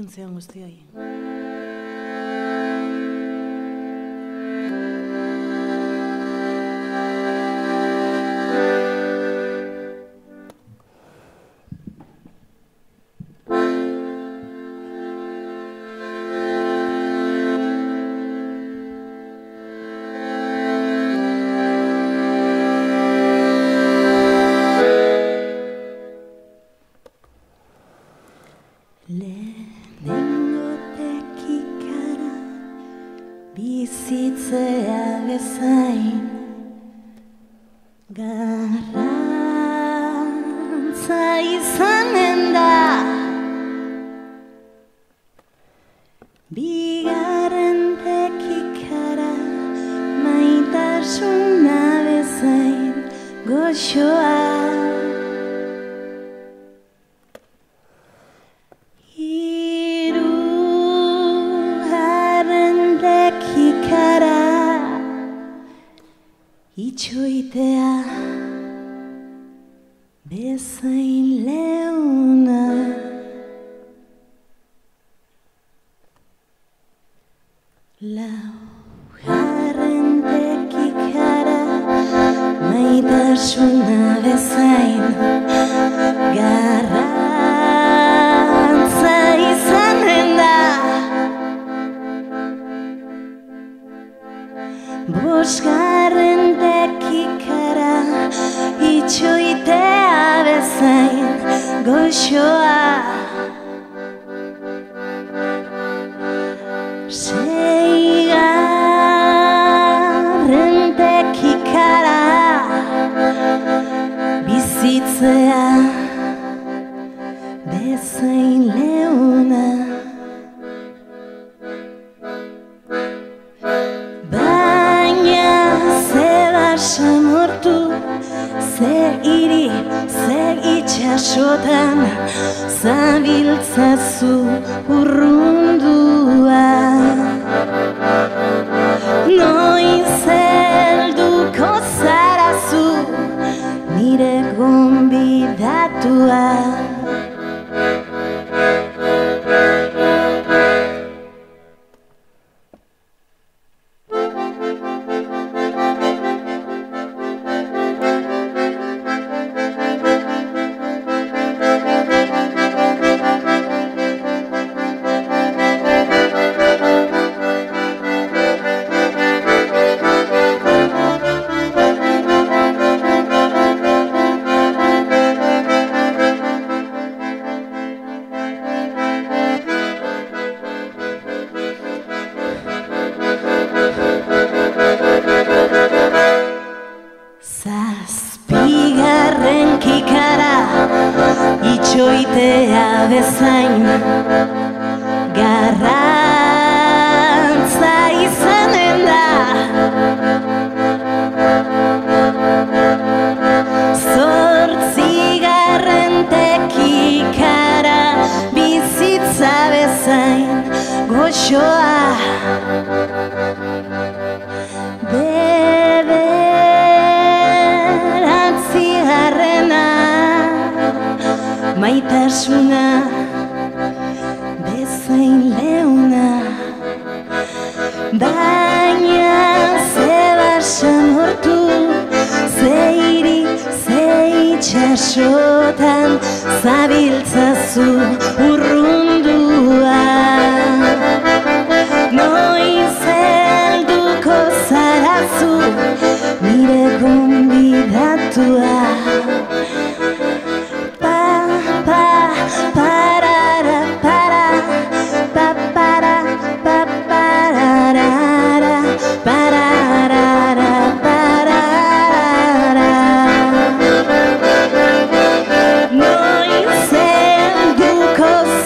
Iluntzean guztioi. Lehenengotekikara bizitzea bezain garrantza izanen da. Bigarren tekikara maitasuna bezain goxoa. Itxoitea bezain leuna. Laugarren tekikara maitasuna bezain garrantza izanen da. Bosgarren tekikara itxoitea bezain goxoa. Seigarren tekikara bizitzea bezain leuna. Samortu, ze hiri, ze itxasotan zabiltzazu urrundua. Noiz helduko zarazu nire gonbidatua. Zazpigarren kikara itxoitea bezain garrantza izanen da. Zortzigarren tekikara bizitza bezain goxoa. Maitasuna bezain leuna. Baina ze basamortu, ze hiri, ze itxasotan zabiltzazu urrundua. Noiz helduko zarazu nire gonbidatua. Noiz helduko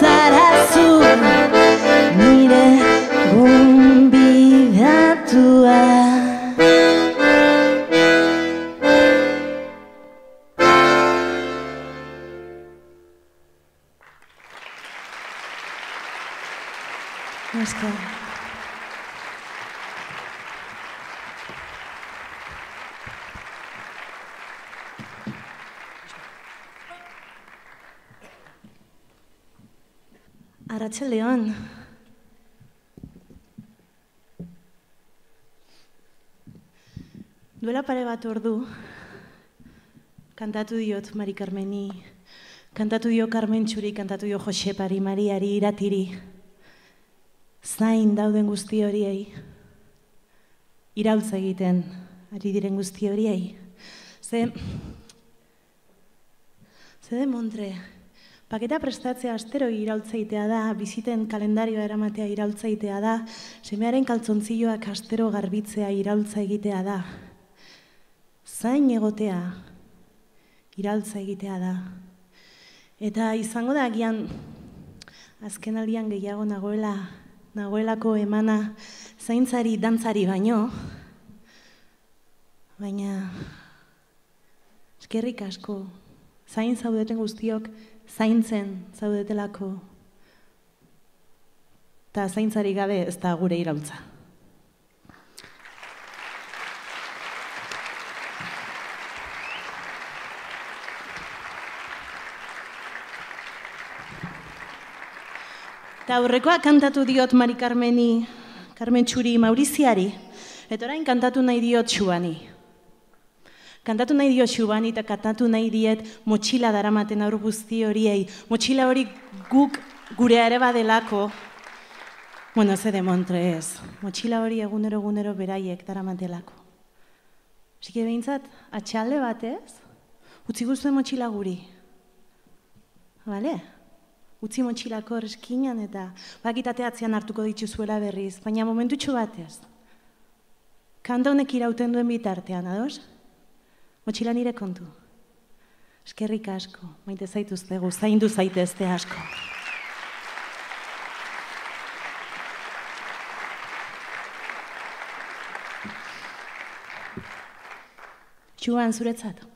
Arratsaldeon. Duela pare bat ordu, kantatu diot Mari Carmeni, kantatu dio Karmentxuri, kantatu dio Josepari, Mariari, Iratiri. Zain dauden guzti horiei, iraultza egiten ari diren guzti horiei. Ze demontre, paketa prestatzea astero iraultzaitea da, biziten kalendarioa eramatea iraultzaitea da, semearen kaltzontzilloak astero garbitzea iraultza egitea da. Zain egotea iraultza egitea da. Eta izango da agian azken aldian gehiago nagoelako emana zaintzari, dantzari baino, baina eskerrik asko, zain zaudeten guztiok zaintzen zaudetelako, eta zaintzari gabe ez da gure iraultza. Eta aurrekoa kantatu diot Mari Carmeni, Karmentxuri, Mauriziari, eta orain kantatu nahi diot Xubani. Kantatu nahi diot Xubani eta kantatu nahi diet motxila daramaten aur guzti horiei. Motxila hori guk gurea ere badelako, bueno, ze demontre ez, motxila hori egunero beraiek daramatelako. Sike behintzat, atxalde batez, utzi guztuen motxila guri. Bale? Utzi motxilako eskinan eta bakitateatzean hartuko dituzuela berriz, baina momentutxo batez. Kanta honek irauten duen bitartean, ados? Motxila nire kontu. Eskerrik asko, maite zaituztegu, zaindu zaitezte asko. Xuan, zuretzat.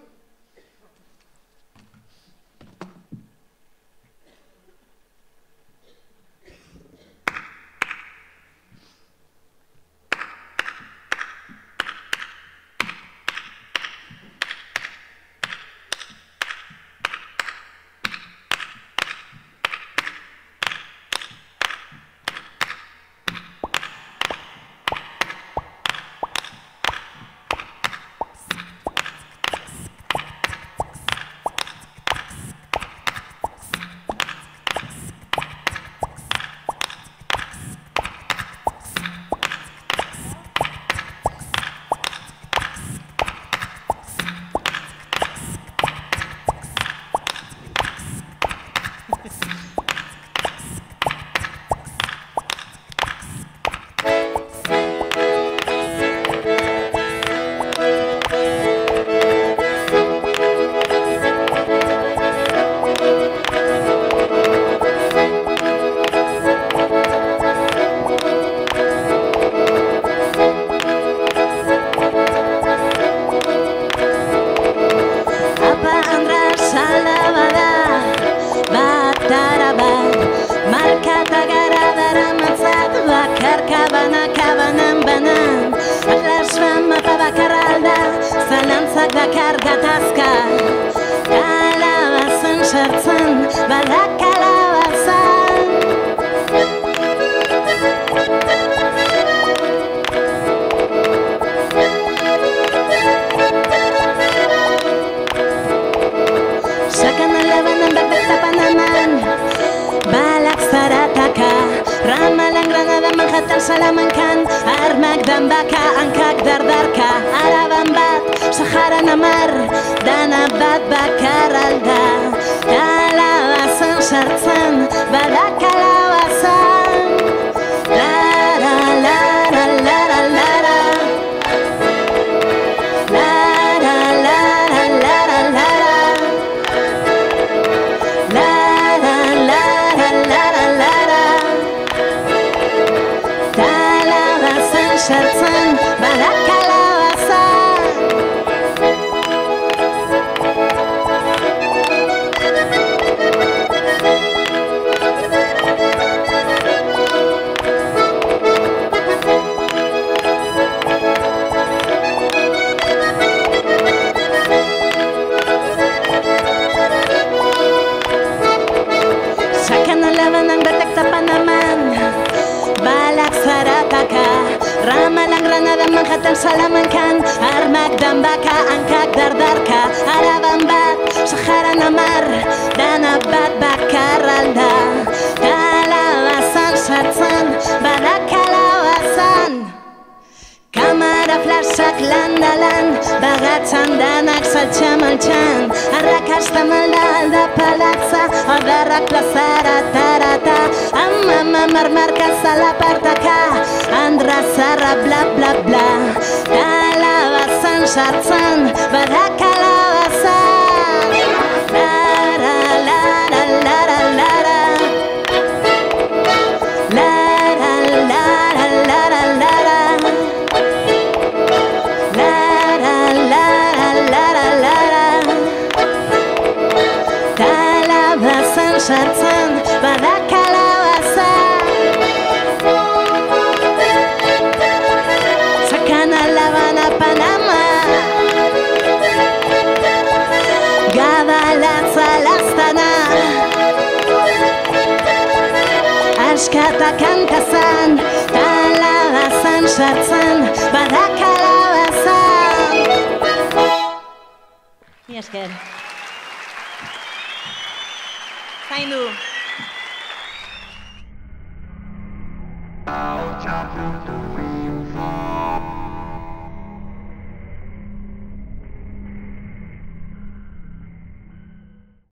Salamankan, armak danbaka, hankak dardarka, araban bat, Saharan amar, dana bat bakar alda, kalabazan sartzen, bada kalabazan, lara, lara, lara, lara, lara, lara, lara, lara, lara, lara, lara, lara, sartzen, bada kalabaza. Sakan alabanan batak Ramalan, Granada, Manhattan, Salamancan, armak danbaka, hankak dardarka, araban bat, Saharan amar, dana bat bakarralda. Kalabazan sartzen, bada kalabazan. Kamara flasak landalan, bagatzan danak saltxa maltxan. Arrakasta malda palatza, odarrak plazara tarata. Amama marmarka zalapartaka, andra zarra bla bla bla. Kalabazan sartzen, bada kalabazan. Lara, lara, lara, lara. Lara, lara, lara, lara. Kalabazan sartzen, bada kalabaza. Sakana, Labana, Panama, Gabalatza, Lastana, Askata, Kankazan, kalabazan sartzen, bada kalabaza. Mi esker. Zaindu.